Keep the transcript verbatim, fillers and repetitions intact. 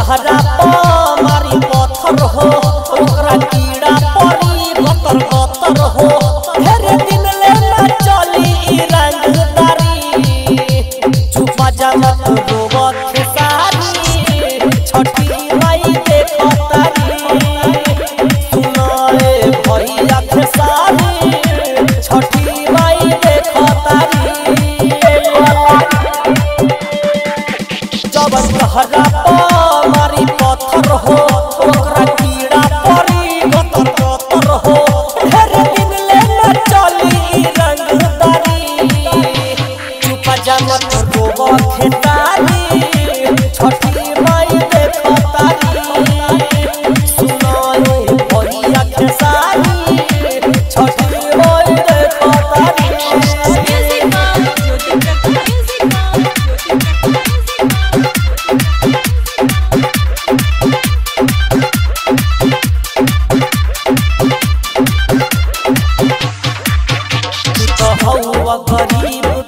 तहरा प मारी पत्थर हो ओकरा कीड़ा पड़ी गतर गतर हो ढेर दिन ले ना चली ई रंगदारी चुपा जा मत रोवत खेसारी छठी माई देखो तारी सुनाए भैया खेसारी छठी माई देखो तारी जब तहरा प मारी पत्थर हो ओकरा कीड़ा पड़ी गतर गतर हो ढेर दिन ले ना चली रंगदारी चुपा जा मत रोवत खेसारी छठी माई देखो तारी सुनाए भैया खेसारी छठी माई देखो तारी गरीब